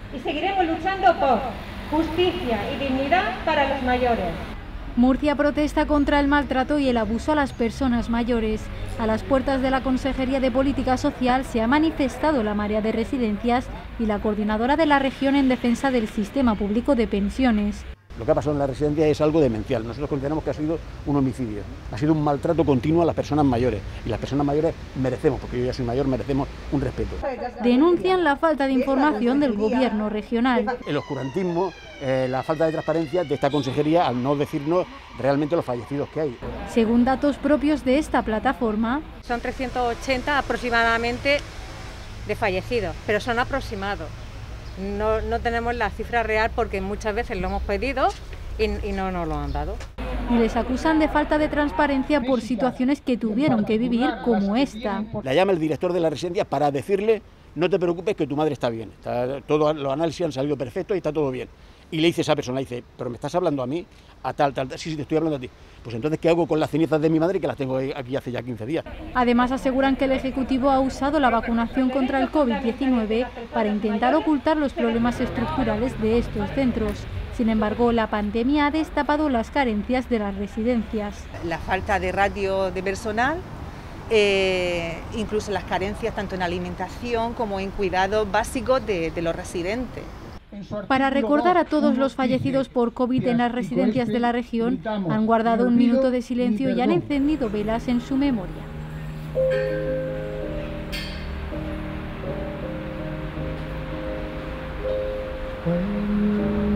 y seguiremos luchando por justicia y dignidad para los mayores. Murcia protesta contra el maltrato y el abuso a las personas mayores. A las puertas de la Consejería de Política Social se ha manifestado la marea de residencias y la coordinadora de la región en defensa del sistema público de pensiones. Lo que ha pasado en la residencia es algo demencial. Nosotros consideramos que ha sido un homicidio, ha sido un maltrato continuo a las personas mayores. Y las personas mayores merecemos, porque yo ya soy mayor, merecemos un respeto. Denuncian la falta de información del gobierno regional. El oscurantismo, la falta de transparencia de esta consejería al no decirnos realmente los fallecidos que hay. Según datos propios de esta plataforma, son 380 aproximadamente de fallecidos, pero son aproximados. No tenemos la cifra real porque muchas veces lo hemos pedido y no nos lo han dado. Y les acusan de falta de transparencia por situaciones que tuvieron que vivir como esta. La llama el director de la residencia para decirle: no te preocupes que tu madre está bien, todos los análisis han salido perfectos y está todo bien. Y le dice esa persona, dice: pero me estás hablando a mí, a tal, sí, te estoy hablando a ti. Pues entonces, ¿qué hago con las cenizas de mi madre que las tengo aquí hace ya 15 días? Además, aseguran que el Ejecutivo ha usado la vacunación contra el COVID-19 para intentar ocultar los problemas estructurales de estos centros. Sin embargo, la pandemia ha destapado las carencias de las residencias. La falta de ratio de personal, incluso las carencias tanto en alimentación como en cuidados básicos de los residentes. Para recordar a todos los fallecidos por COVID en las residencias de la región, han guardado un minuto de silencio y han encendido velas en su memoria. When